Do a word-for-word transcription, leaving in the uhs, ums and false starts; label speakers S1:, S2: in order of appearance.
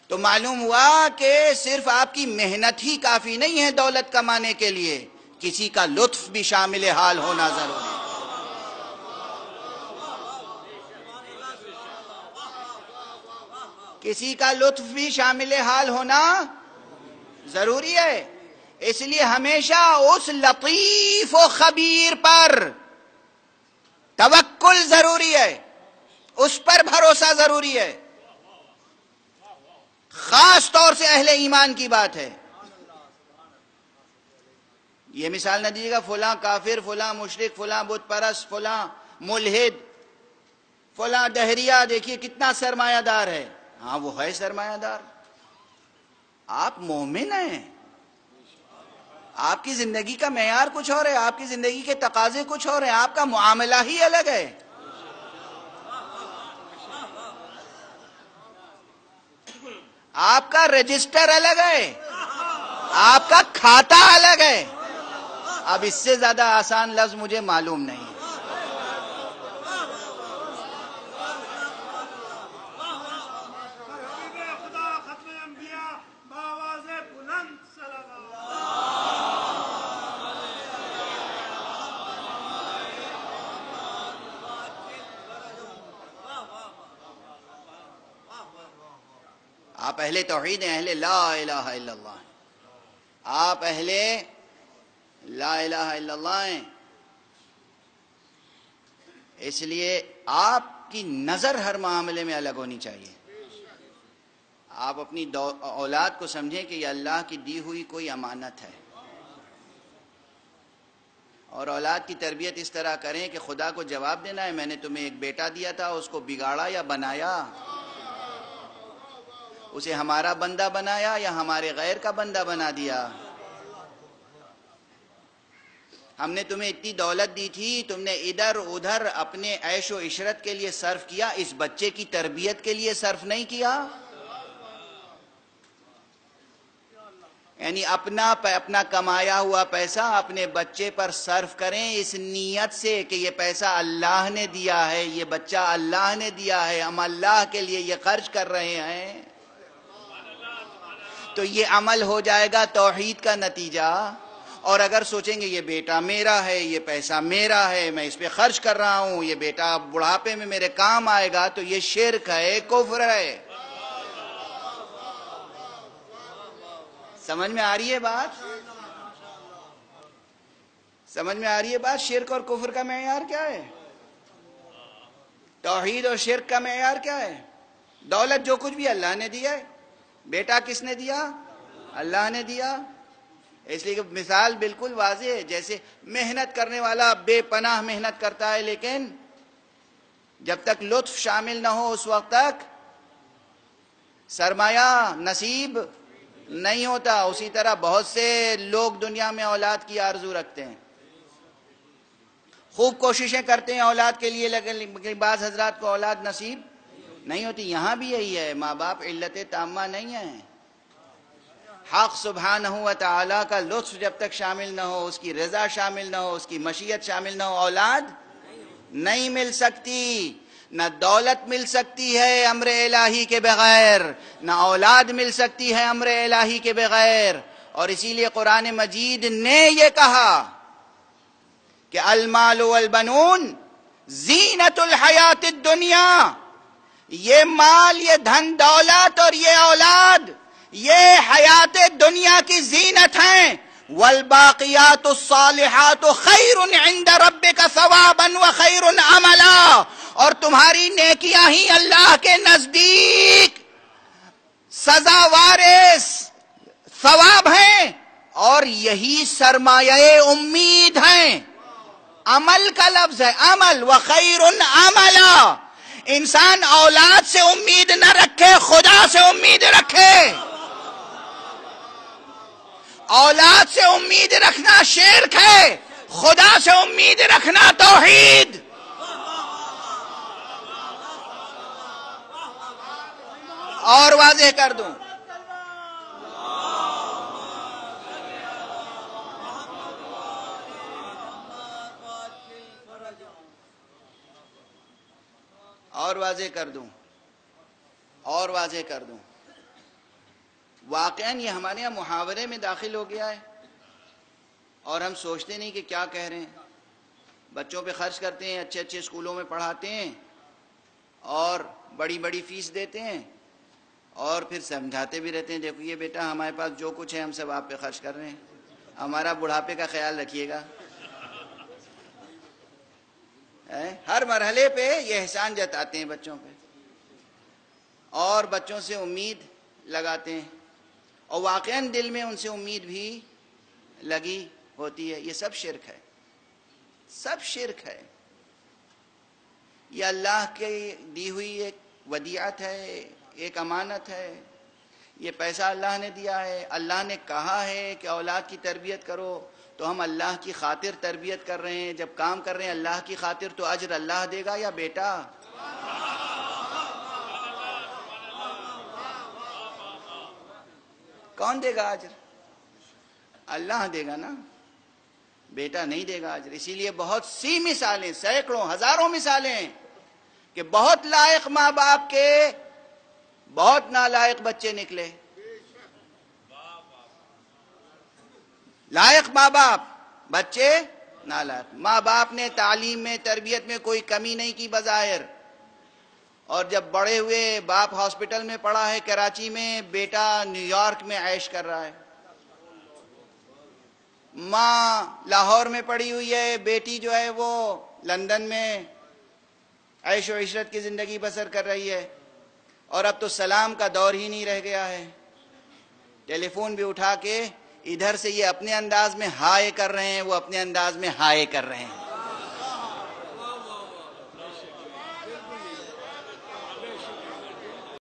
S1: تو معلوم ہوا کہ صرف آپ کی محنت ہی کافی نہیں ہے دولت کمانے کے لیے، کسی کا لطف بھی شامل حال ہونا ضروری ہے۔ کسی کا لطف بھی شامل حال ہونا ضروری ہے۔ اس لیے ہمیشہ اس لطیف و خبیر پر توکل ضروری ہے، اس پر بھروسہ ضروری ہے۔ خاص طور سے اہل ایمان کی بات ہے۔ یہ مثال نہ دیجیے گا فلاں کافر، فلاں مشرک، فلاں بت پرست، فلاں ملحد، فلاں دہریہ دیکھیے کتنا سرمایہ دار ہے۔ ہاں وہ ہے سرمایہ دار، آپ مومن ہیں، آپ کی زندگی کا معیار کچھ اور ہے، آپ کی زندگی کے تقاضے کچھ اور ہیں، آپ کا معاملہ ہی الگ ہے۔ آپ کا رجسٹر الگ ہے، آپ کا کھاتا الگ ہے۔ اب اس سے زیادہ آسان لفظ مجھے معلوم نہیں ہے۔ آپ اہل توحید ہیں، اہل لا الہ الا اللہ ہیں، آپ اہل لا الہ الا اللہ ہیں۔ اس لیے آپ کی نظر ہر معاملے میں الگ ہونی چاہیے۔ آپ اپنی اولاد کو سمجھیں کہ یہ اللہ کی دی ہوئی کوئی امانت ہے، اور اولاد کی تربیت اس طرح کریں کہ خدا کو جواب دینا ہے، میں نے تمہیں ایک بیٹا دیا تھا، اس کو بگاڑا یا بنایا، اسے ہمارا بندہ بنایا یا ہمارے غیر کا بندہ بنا دیا۔ ہم نے تمہیں اتنی دولت دی تھی، تم نے ادھر ادھر اپنے عیش و عشرت کے لیے صرف کیا، اس بچے کی تربیت کے لیے صرف نہیں کیا۔ یعنی اپنا اپنا کمایا ہوا پیسہ اپنے بچے پر صرف کریں اس نیت سے کہ یہ پیسہ اللہ نے دیا ہے، یہ بچہ اللہ نے دیا ہے، ہم اللہ کے لیے یہ خرچ کر رہے ہیں، تو یہ عمل ہو جائے گا توحید کا نتیجہ۔ اور اگر سوچیں گے یہ بیٹا میرا ہے، یہ پیسہ میرا ہے، میں اس پہ خرچ کر رہا ہوں، یہ بیٹا بڑھاپے میں میرے کام آئے گا، تو یہ شرک ہے، کفر ہے۔ سمجھ میں آ رہی ہے بات؟ سمجھ میں آ رہی ہے بات؟ شرک اور کفر کا معیار کیا ہے؟ توحید اور شرک کا معیار کیا ہے؟ دولت جو کچھ بھی اللہ نے دیا ہے، بیٹا کس نے دیا؟ اللہ نے دیا۔ اس لیے کہ مثال بالکل واضح ہے، جیسے محنت کرنے والا بے پناہ محنت کرتا ہے، لیکن جب تک لطف شامل نہ ہو اس وقت تک سرمایہ نصیب نہیں ہوتا۔ اسی طرح بہت سے لوگ دنیا میں اولاد کی آرزو رکھتے ہیں، خوب کوششیں کرتے ہیں اولاد کے لیے، لیکن بعض حضرات کو اولاد نصیب نہیں ہوتی۔ یہاں بھی یہی ہے، ماں باپ علت تامہ نہیں ہیں۔ حق سبحانہ و تعالیٰ کا لطف جب تک شامل نہ ہو، اس کی رضا شامل نہ ہو، اس کی مشیت شامل نہ ہو، اولاد نہیں مل سکتی۔ نہ دولت مل سکتی ہے امر الہی کے بغیر، نہ اولاد مل سکتی ہے امر الہی کے بغیر۔ اور اسی لیے قرآن مجید نے یہ کہا کہ المال والبنون زینت الحیات الدنیا، یہ مال، یہ دھن دولت اور یہ اولاد یہ حیات دنیا کی زینت ہیں۔ والباقیات الصالحات خیر عند ربک ثوابا وخیر عملا، اور تمہاری نیکیاں ہی اللہ کے نزدیک سزاوار ثواب ہیں، اور یہی سرمایہ امید ہیں۔ عمل کا لفظ ہے، عمل، وخیر عملا۔ انسان اولاد سے امید نہ رکھے، خدا سے امید رکھے۔ اولاد سے امید رکھنا شرک ہے، خدا سے امید رکھنا توحید۔ اور واضح کر دوں، اور واضح کر دوں اور واضح کر دوں واقعاً یہ ہمارے یہاں محاورے میں داخل ہو گیا ہے اور ہم سوچتے نہیں کہ کیا کہہ رہے ہیں. بچوں پہ خرچ کرتے ہیں، اچھے اچھے اسکولوں میں پڑھاتے ہیں اور بڑی بڑی فیس دیتے ہیں اور پھر سمجھاتے بھی رہتے ہیں دیکھو یہ بیٹا ہمارے پاس جو کچھ ہے ہم سب آپ پہ خرچ کر رہے ہیں، ہمارا بڑھاپے کا خیال رکھیے گا. ہر مرحلے پہ یہ احسان جتاتے ہیں بچوں پہ اور بچوں سے امید لگاتے ہیں اور واقعاً دل میں ان سے امید بھی لگی ہوتی ہے. یہ سب شرک ہے، سب شرک ہے. یہ اللہ کی دی ہوئی ایک ودیعت ہے، ایک امانت ہے. یہ پیسہ اللہ نے دیا ہے، اللہ نے کہا ہے کہ اولاد کی تربیت کرو تو ہم اللہ کی خاطر تربیت کر رہے ہیں. جب کام کر رہے ہیں اللہ کی خاطر تو اجر اللہ دے گا یا بیٹا؟ کون دے گا اجر؟ اللہ دے گا نا، بیٹا نہیں دے گا اجر. اسی لیے بہت سی مثالیں، سینکڑوں ہزاروں مثالیں کہ بہت لائق ماں باپ کے بہت نالائق بچے نکلے. لائق ماں باپ، بچے نالائق. ماں باپ نے تعلیم میں تربیت میں کوئی کمی نہیں کی بظاہر، اور جب بڑے ہوئے باپ ہاسپٹل میں پڑا ہے کراچی میں، بیٹا نیو یارک میں عیش کر رہا ہے. ماں لاہور میں پڑی ہوئی ہے، بیٹی جو ہے وہ لندن میں عیش و عشرت کی زندگی بسر کر رہی ہے. اور اب تو سلام کا دور ہی نہیں رہ گیا ہے. ٹیلی فون بھی اٹھا کے ادھر سے یہ اپنے انداز میں ہائے کر رہے ہیں، وہ اپنے انداز میں ہائے کر رہے ہیں.